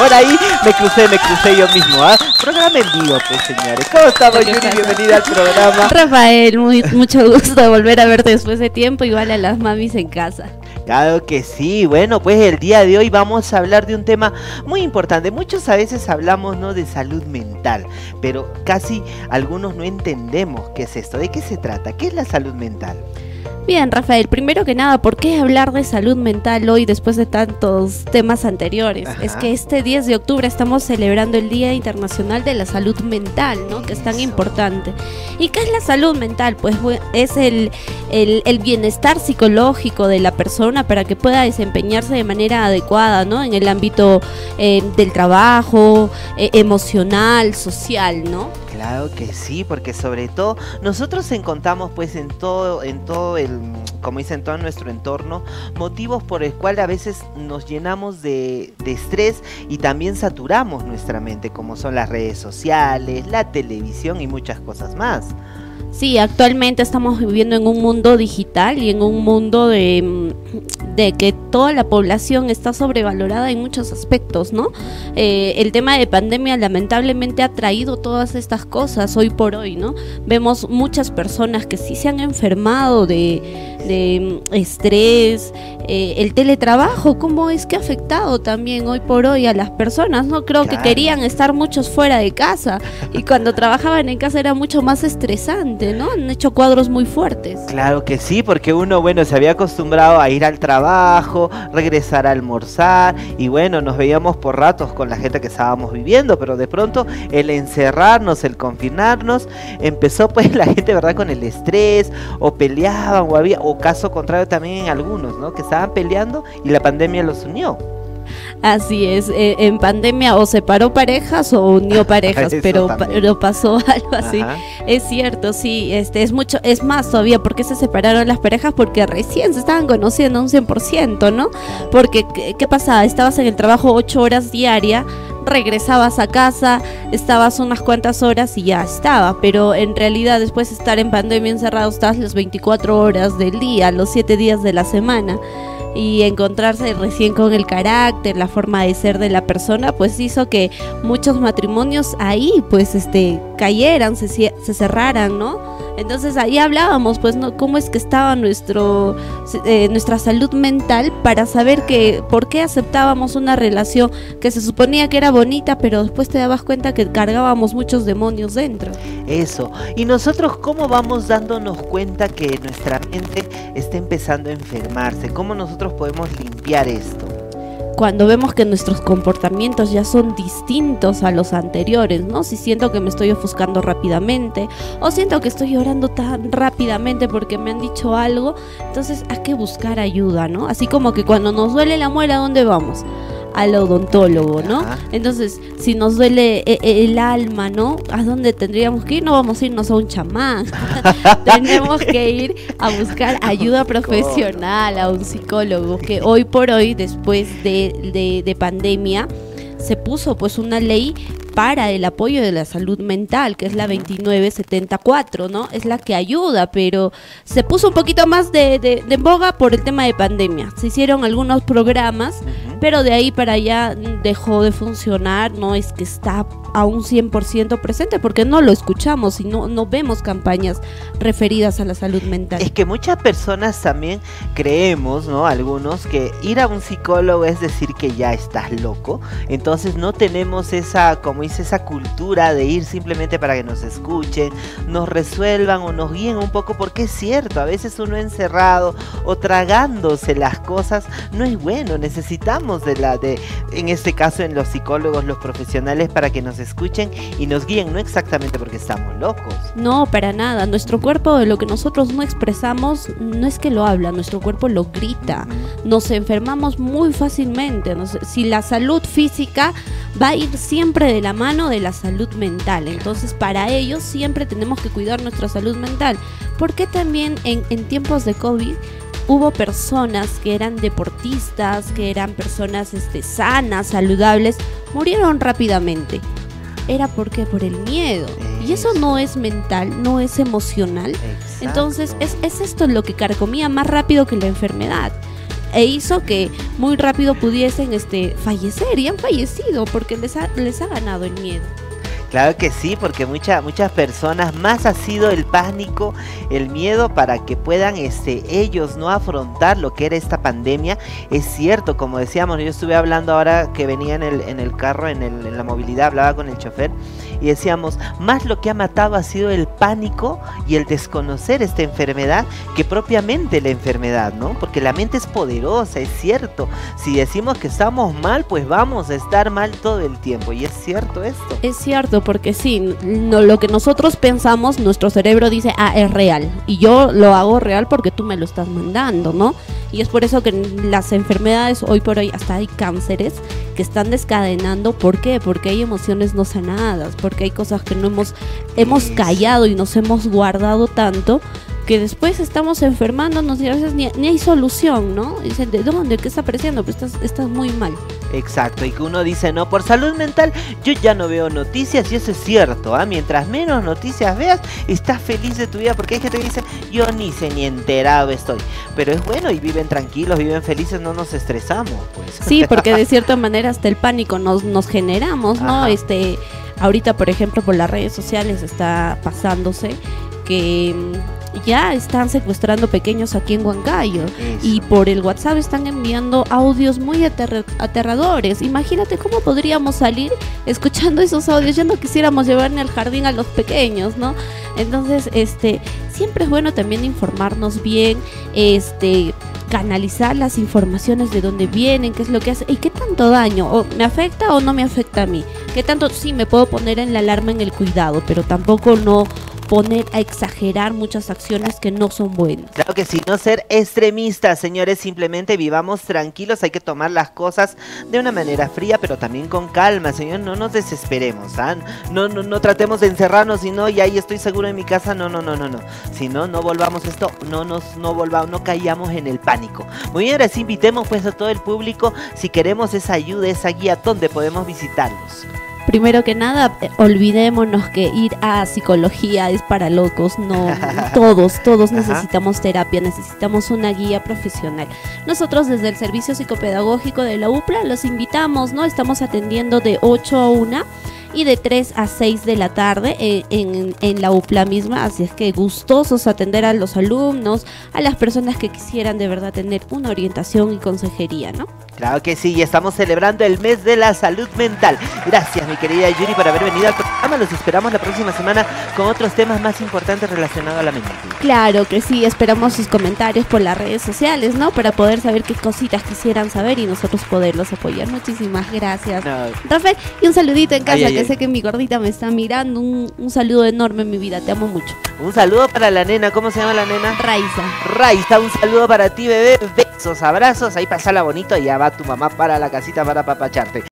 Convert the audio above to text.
por ahí me crucé yo mismo, ¿ah? Programa en vivo, pues, señores. ¿Cómo estamos, Yuri? Bienvenida al programa. Rafael, mucho gusto de volver a verte después de tiempo, igual a las mamis en casa. Claro que sí. Bueno, pues el día de hoy vamos a hablar de un tema muy importante. Muchos a veces hablamos, ¿no?, de salud mental, pero casi algunos no entendemos qué es esto, de qué se trata, qué es la salud mental. Bien, Rafael, primero que nada, ¿por qué hablar de salud mental hoy después de tantos temas anteriores? Ajá. Es que este 10 de octubre estamos celebrando el Día Internacional de la Salud Mental, ¿no? Que es tan importante. ¿Y qué es la salud mental? Pues es el bienestar psicológico de la persona para que pueda desempeñarse de manera adecuada, ¿no? En el ámbito del trabajo, emocional, social, ¿no? Claro que sí, porque sobre todo nosotros encontramos pues en todo el, como dicen, todo nuestro entorno, motivos por el cual a veces nos llenamos de estrés y también saturamos nuestra mente, como son las redes sociales, la televisión y muchas cosas más. Sí, actualmente estamos viviendo en un mundo digital y en un mundo de que toda la población está sobrevalorada en muchos aspectos, ¿no? El tema de pandemia lamentablemente ha traído todas estas cosas hoy por hoy, ¿no? Vemos muchas personas que sí se han enfermado de estrés, el teletrabajo, cómo es que ha afectado también hoy por hoy a las personas, ¿no? Creo que querían estar muchos fuera de casa y cuando trabajaban en casa era mucho más estresante, ¿no? Han hecho cuadros muy fuertes. Claro que sí, porque uno, bueno, se había acostumbrado a ir al trabajo, regresar a almorzar y bueno, nos veíamos por ratos con la gente que estábamos viviendo, pero de pronto el encerrarnos, el confinarnos, empezó pues la gente, ¿verdad?, con el estrés, o peleaban, o caso contrario también en algunos, ¿no?, que estaban peleando y la pandemia los unió. Así es, en pandemia o separó parejas o unió parejas, pero pasó algo así. Ajá. Es cierto, sí, es más todavía, ¿por qué se separaron las parejas? Porque recién se estaban conociendo un 100%, ¿no? Porque, ¿qué pasaba? Estabas en el trabajo 8 horas diarias, regresabas a casa, estabas unas cuantas horas y ya estaba, pero en realidad después de estar en pandemia encerrado, estabas las 24 horas del día, los 7 días de la semana. Y encontrarse recién con el carácter, la forma de ser de la persona, pues hizo que muchos matrimonios ahí pues cayeran, se cerraran, ¿no? Entonces ahí hablábamos pues, ¿no?, cómo es que estaba nuestra salud mental, para saber que por qué aceptábamos una relación que se suponía que era bonita, pero después te dabas cuenta que cargábamos muchos demonios dentro. Eso, y nosotros cómo vamos dándonos cuenta que nuestra mente está empezando a enfermarse, cómo nosotros podemos limpiar esto. Cuando vemos que nuestros comportamientos ya son distintos a los anteriores, ¿no? Si siento que me estoy ofuscando rápidamente, o siento que estoy llorando tan rápidamente porque me han dicho algo, entonces hay que buscar ayuda, ¿no? Así como que cuando nos duele la muela, ¿a dónde vamos? Al odontólogo, ¿no? Ajá. Entonces, si nos duele el alma, ¿no?, ¿a dónde tendríamos que ir? No vamos a irnos a un chamán. Tenemos que ir a buscar ayuda profesional, a un psicólogo, que hoy por hoy, después de pandemia, se puso pues una ley para el apoyo de la salud mental, que es la 2974, ¿no? Es la que ayuda, pero se puso un poquito más de boga por el tema de pandemia. Se hicieron algunos programas, pero de ahí para allá dejó de funcionar. No es que está a un 100% presente, porque no lo escuchamos y no vemos campañas referidas a la salud mental. Es que muchas personas también creemos, ¿no?, algunos, que ir a un psicólogo es decir que ya estás loco. Entonces no tenemos esa, como dice, esa cultura de ir simplemente para que nos escuchen, nos resuelvan o nos guíen un poco, porque es cierto, a veces uno encerrado o tragándose las cosas no es bueno. Necesitamos en este caso, en los psicólogos, los profesionales, para que nos escuchen y nos guíen, no exactamente porque estamos locos. No, para nada. Nuestro cuerpo, de lo que nosotros no expresamos, no es que lo habla, nuestro cuerpo lo grita. Nos enfermamos muy fácilmente. Si la salud física va a ir siempre de la mano de la salud mental, entonces para ello siempre tenemos que cuidar nuestra salud mental, porque también en tiempos de COVID hubo personas que eran deportistas, que eran personas sanas, saludables, murieron rápidamente. Era porque por el miedo. Y eso no es mental, no es emocional. Exacto. Entonces es esto lo que carcomía más rápido que la enfermedad. e hizo que muy rápido pudiesen fallecer, y han fallecido porque les ha ganado el miedo. Claro que sí, porque muchas personas más ha sido el pánico, el miedo para que puedan ellos no afrontar lo que era esta pandemia. Es cierto, como decíamos, yo estuve hablando ahora que venía en el carro, en la movilidad, hablaba con el chofer y decíamos, más lo que ha matado ha sido el pánico y el desconocer esta enfermedad que propiamente la enfermedad, ¿no? Porque la mente es poderosa, es cierto. Si decimos que estamos mal, pues vamos a estar mal todo el tiempo, y es cierto esto. Es cierto, porque sí, no, lo que nosotros pensamos, nuestro cerebro dice, es real, y yo lo hago real porque tú me lo estás mandando, ¿no? Y es por eso que las enfermedades hoy por hoy, hasta hay cánceres que están descadenando. ¿Por qué? Porque hay emociones no sanadas, porque hay cosas que no hemos callado y nos hemos guardado tanto, que después estamos enfermándonos y a veces ni hay solución, ¿no? Y dicen, ¿de dónde? ¿Qué está apareciendo? Pues estás muy mal. Exacto, y que uno dice, no, por salud mental yo ya no veo noticias, y eso es cierto, ¿ah? Mientras menos noticias veas, estás feliz de tu vida, porque hay gente que dice, yo ni enterado estoy, pero es bueno, y viven tranquilos, viven felices, no nos estresamos, pues. Sí, porque de cierta manera hasta el pánico nos generamos, ¿no? Ajá. Ahorita, por ejemplo, por las redes sociales está pasándose que ya están secuestrando pequeños aquí en Huancayo. Eso. Y por el WhatsApp están enviando audios muy aterradores. Imagínate cómo podríamos salir escuchando esos audios. Ya no quisiéramos llevar ni al jardín a los pequeños, ¿no? Entonces, siempre es bueno también informarnos bien, canalizar las informaciones de dónde vienen, qué es lo que hace y qué tanto daño, o me afecta o no me afecta a mí, qué tanto, sí, me puedo poner en la alarma, en el cuidado, pero tampoco no poner a exagerar muchas acciones que no son buenas. Claro que sí, no ser extremistas, señores, simplemente vivamos tranquilos, hay que tomar las cosas de una manera fría, pero también con calma, señor, no nos desesperemos, ¿ah? No tratemos de encerrarnos y no, y ahí estoy seguro en mi casa, no, si no volvamos esto, no caigamos en el pánico. Muy bien, ahora sí invitemos pues a todo el público, si queremos esa ayuda, esa guía, ¿dónde podemos visitarlos? Primero que nada, olvidémonos que ir a psicología es para locos, no, todos necesitamos terapia, necesitamos una guía profesional. Nosotros desde el Servicio Psicopedagógico de la UPLA los invitamos, ¿no? Estamos atendiendo de 8 a 1 y de 3 a 6 de la tarde en la UPLA misma, así es que gustosos atender a los alumnos, a las personas que quisieran de verdad tener una orientación y consejería, ¿no? Claro que sí, y estamos celebrando el mes de la salud mental. Gracias, mi querida Yuri, por haber venido al programa. Los esperamos la próxima semana con otros temas más importantes relacionados a la mente. Claro que sí, esperamos sus comentarios por las redes sociales, ¿no? Para poder saber qué cositas quisieran saber y nosotros poderlos apoyar. Muchísimas gracias, Rafael. Y un saludito en casa, que sé que mi gordita me está mirando. Un saludo enorme, mi vida, te amo mucho. Un saludo para la nena, ¿cómo se llama la nena? Raiza, un saludo para ti, bebé. Besos, abrazos, ahí pasala bonito y ya va tu mamá para la casita para apapacharte.